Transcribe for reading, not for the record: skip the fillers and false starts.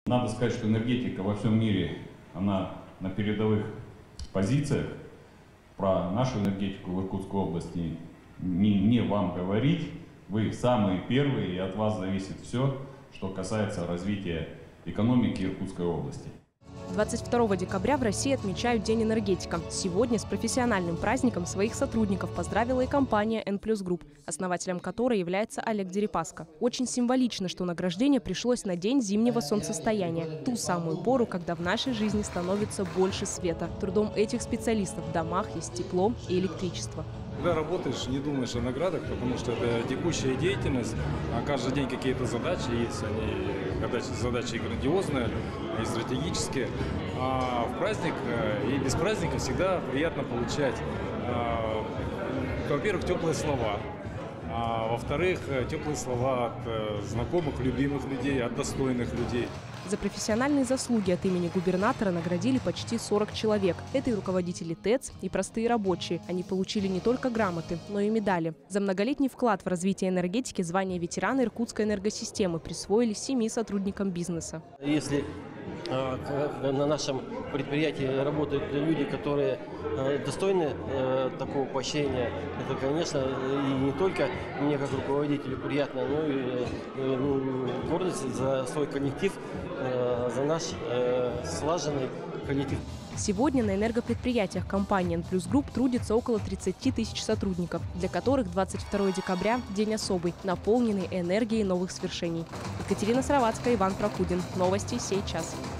Надо сказать, что энергетика во всем мире, она на передовых позициях. Про нашу энергетику в Иркутской области не вам говорить. Вы самые первые, и от вас зависит все, что касается развития экономики Иркутской области. 22 декабря в России отмечают День энергетика. Сегодня с профессиональным праздником своих сотрудников поздравила и компания N+ Group, основателем которой является Олег Дерипаска. Очень символично, что награждение пришлось на день зимнего солнцестояния, ту самую пору, когда в нашей жизни становится больше света. Трудом этих специалистов в домах есть тепло и электричество. Когда работаешь, не думаешь о наградах, потому что это текущая деятельность, а каждый день какие-то задачи есть, задачи грандиозные и стратегические. А в праздник и без праздника всегда приятно получать, во-первых, теплые слова, а во-вторых, теплые слова от знакомых, любимых людей, от достойных людей. За профессиональные заслуги от имени губернатора наградили почти 40 человек. Это и руководители ТЭЦ, и простые рабочие. Они получили не только грамоты, но и медали. За многолетний вклад в развитие энергетики звание ветерана Иркутской энергосистемы присвоили 7 сотрудникам бизнеса. Если на нашем предприятии работают люди, которые достойны такого поощрения, это, конечно, и не только мне как руководителю приятно, но и гордость за свой коллектив, за наш слаженный коллектив. Сегодня на энергопредприятиях компании N+ Group трудится около 30 тысяч сотрудников, для которых 22 декабря – день особый, наполненный энергией новых свершений. Екатерина Сыроватская, Иван Прокудин. Новости сей час.